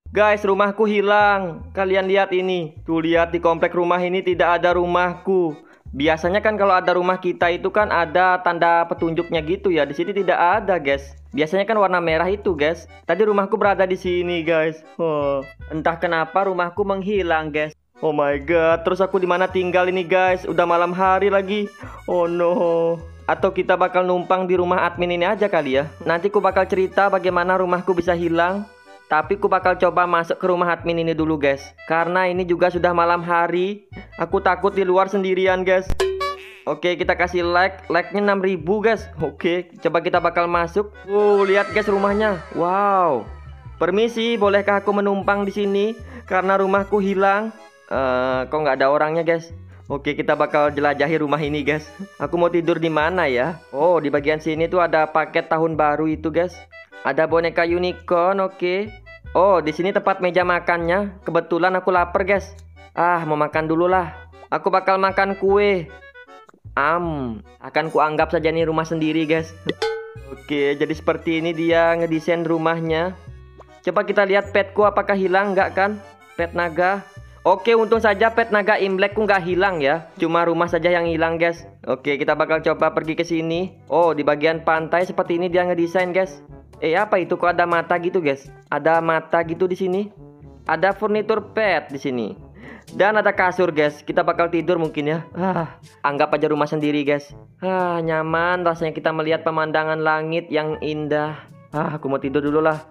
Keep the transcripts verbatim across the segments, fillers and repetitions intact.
Guys, rumahku hilang. Kalian lihat ini. Tuh lihat di komplek rumah ini tidak ada rumahku. Biasanya kan kalau ada rumah kita itu kan ada tanda petunjuknya gitu ya. Di sini tidak ada, guys. Biasanya kan warna merah itu, guys. Tadi rumahku berada di sini, guys. Oh, entah kenapa rumahku menghilang, guys. Oh my god, terus aku di mana tinggal ini, guys? Udah malam hari lagi. Oh no. Atau kita bakal numpang di rumah admin ini aja kali ya. Nanti ku bakal cerita bagaimana rumahku bisa hilang. Tapi ku bakal coba masuk ke rumah admin ini dulu, guys. Karena ini juga sudah malam hari. Aku takut di luar sendirian, guys. Oke, kita kasih like. Like-nya enam ribu, guys. Oke, coba kita bakal masuk. Wow, lihat guys rumahnya. Wow. Permisi, bolehkah aku menumpang di sini? Karena rumahku hilang. Eh, kok nggak ada orangnya, guys? Oke, kita bakal jelajahi rumah ini, guys. Aku mau tidur di mana ya? Oh, di bagian sini tuh ada paket tahun baru itu, guys. Ada boneka unicorn, oke. Oh, di sini tempat meja makannya. Kebetulan aku lapar, guys. Ah, mau makan dulu lah. Aku bakal makan kue. Am, akan kuanggap saja nih rumah sendiri, guys. Oke, jadi seperti ini dia ngedesain rumahnya. Coba kita lihat petku apakah hilang nggak kan? Pet naga. Oke, untung saja pet naga Imlekku nggak hilang ya. Cuma rumah saja yang hilang, guys. Oke, kita bakal coba pergi ke sini. Oh, di bagian pantai seperti ini dia ngedesain, guys. Eh, apa itu? Kok ada mata gitu, guys? Ada mata gitu di sini. Ada furnitur pet di sini. Dan ada kasur, guys. Kita bakal tidur mungkin ya. Ah, anggap aja rumah sendiri, guys. Ah, nyaman rasanya kita melihat pemandangan langit yang indah. Ah, aku mau tidur dulu lah.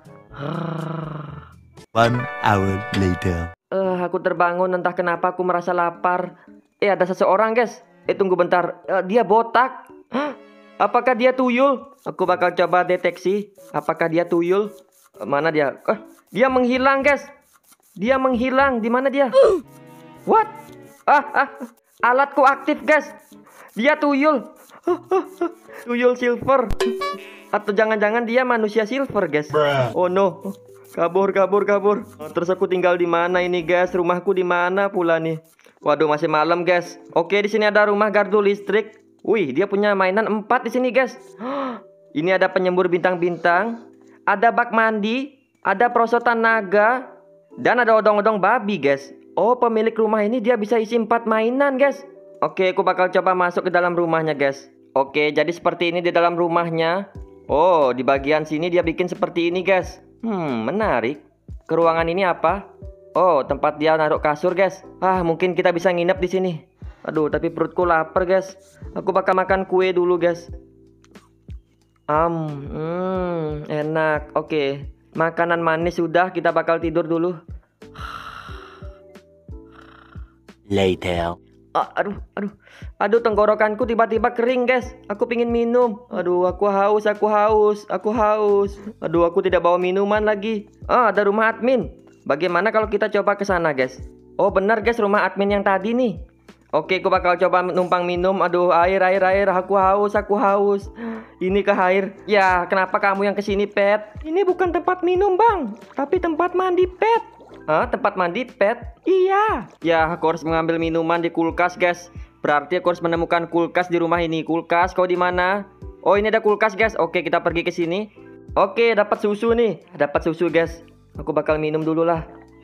Ah. One hour later. Eh, uh, aku terbangun entah kenapa aku merasa lapar. Eh, ada seseorang, guys. Eh, tunggu bentar. Uh, dia botak. Hah? Apakah dia tuyul? Aku bakal coba deteksi. Apakah dia tuyul? Uh, mana dia? Eh, dia menghilang, guys. Dia menghilang. Di mana dia? What? Ah, ah. Alatku aktif, guys. Dia tuyul. Tuyul silver. Atau jangan-jangan dia manusia silver, guys. Oh no. Kabur, kabur, kabur. Terus aku tinggal di mana ini, guys? Rumahku di mana pula nih? Waduh, masih malam, guys. Oke, di sini ada rumah gardu listrik. Wih, dia punya mainan empat di sini, guys. Ini ada penyembur bintang-bintang, ada bak mandi, ada perosotan naga, dan ada odong-odong babi, guys. Oh, pemilik rumah ini dia bisa isi empat mainan, guys. Oke, aku bakal coba masuk ke dalam rumahnya, guys. Oke, jadi seperti ini di dalam rumahnya. Oh, di bagian sini dia bikin seperti ini, guys. Hmm, menarik. Ke ruangan ini apa? Oh, tempat dia naruh kasur, guys. Ah, mungkin kita bisa nginep di sini. Aduh, tapi perutku lapar, guys. Aku bakal makan kue dulu, guys. Am, hmm, enak. Oke, makanan manis sudah. Kita bakal tidur dulu. Later. Ah, aduh, aduh, aduh, tenggorokanku tiba-tiba kering, guys. Aku pingin minum. Aduh, aku haus, aku haus, aku haus. Aduh, aku tidak bawa minuman lagi. Ah, ada rumah admin. Bagaimana kalau kita coba ke sana, guys? Oh, benar, guys, rumah admin yang tadi nih. Oke, aku bakal coba numpang minum. Aduh, air, air, air. Aku haus, aku haus. Ini ke air. Ya, kenapa kamu yang kesini, pet? Ini bukan tempat minum, bang, tapi tempat mandi, pet. Hah? Tempat mandi, pet? Iya. Ya, aku harus mengambil minuman di kulkas, guys. Berarti aku harus menemukan kulkas di rumah ini. Kulkas, kau di mana? Oh, ini ada kulkas, guys. Oke, kita pergi ke sini. Oke, dapat susu nih. Dapat susu, guys. Aku bakal minum dulu lah.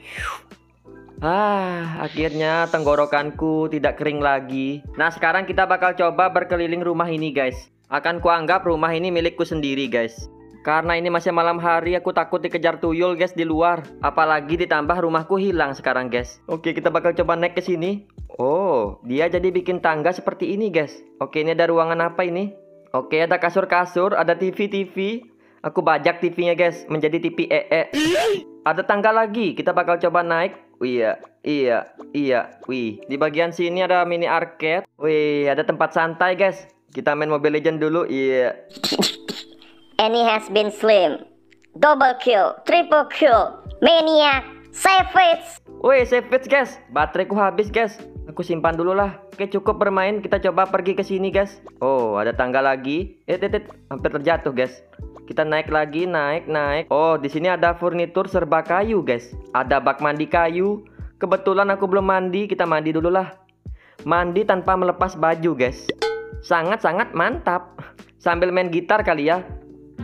Ah, akhirnya tenggorokanku tidak kering lagi. Nah, sekarang kita bakal coba berkeliling rumah ini, guys. Akan kuanggap rumah ini milikku sendiri, guys. Karena ini masih malam hari, aku takut dikejar tuyul, guys, di luar. Apalagi ditambah rumahku hilang sekarang, guys. Oke, kita bakal coba naik ke sini. Oh, dia jadi bikin tangga seperti ini, guys. Oke, ini ada ruangan apa ini? Oke, ada kasur-kasur, ada T V-T V. Aku bajak T V-nya, guys, menjadi T V E E. Ada tangga lagi, kita bakal coba naik. Oh, iya, iya, iya. Wih, di bagian sini ada mini arcade. Wih, ada tempat santai, guys. Kita main Mobile Legends dulu. Iya. Enemy has been slain. Double kill, triple kill, maniac, savage. Wih, savage, guys. Bateraiku habis, guys. Aku simpan dulu lah. Oke, cukup bermain. Kita coba pergi ke sini, guys. Oh, ada tangga lagi. Eh, eh, eh. Hampir terjatuh, guys. Kita naik lagi, naik, naik. Oh, di sini ada furnitur serba kayu, guys. Ada bak mandi kayu. Kebetulan aku belum mandi. Kita mandi dulu lah. Mandi tanpa melepas baju, guys. Sangat-sangat mantap. Sambil main gitar kali ya.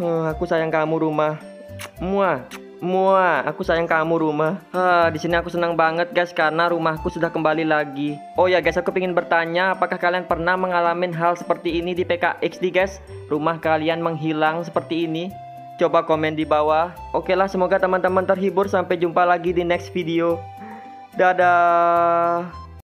Eh, aku sayang kamu rumah. Muah. Muah, aku sayang kamu rumah. Ah, di sini aku senang banget guys karena rumahku sudah kembali lagi. Oh ya guys, aku ingin bertanya, apakah kalian pernah mengalami hal seperti ini di P K X D guys? Rumah kalian menghilang seperti ini? Coba komen di bawah. Oke lah, semoga teman-teman terhibur. Sampai jumpa lagi di next video. Dadah.